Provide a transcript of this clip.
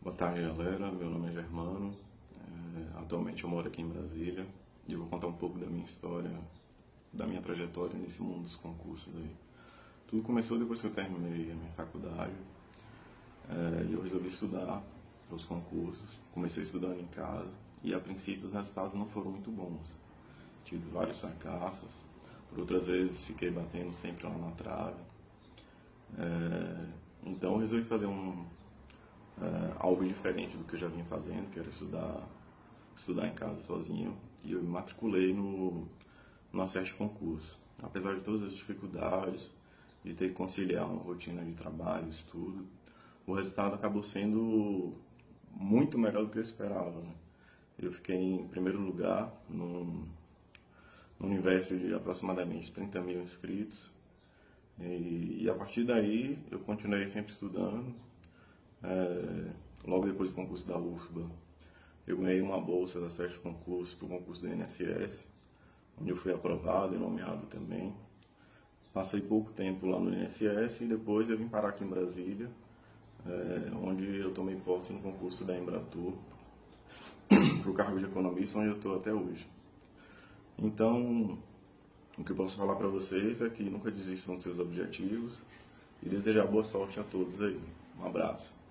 Boa tarde, galera. Meu nome é Germano. Atualmente eu moro aqui em Brasília e eu vou contar um pouco da minha história, da minha trajetória nesse mundo dos concursos aí. Tudo começou depois que eu terminei a minha faculdade e eu resolvi estudar para os concursos. Comecei estudando em casa e a princípio os resultados não foram muito bons. Tive vários fracassos, por outras vezes fiquei batendo sempre lá na trave. Então eu resolvi fazer algo diferente do que eu já vinha fazendo, que era estudar em casa sozinho, e eu me matriculei no Acerte Concurso. Apesar de todas as dificuldades, de ter que conciliar uma rotina de trabalho, estudo, o resultado acabou sendo muito melhor do que eu esperava, né? Eu fiquei em primeiro lugar num universo de aproximadamente 30 mil inscritos, e a partir daí eu continuei sempre estudando. Logo depois do concurso da UFBA, eu ganhei uma bolsa da Acerte Concurso para o concurso do INSS, onde eu fui aprovado e nomeado também. Passei pouco tempo lá no INSS e depois eu vim parar aqui em Brasília, onde eu tomei posse no concurso da Embratur para o cargo de economista, onde eu estou até hoje. Então, o que eu posso falar para vocês é que nunca desistam dos seus objetivos e desejar boa sorte a todos aí. Um abraço.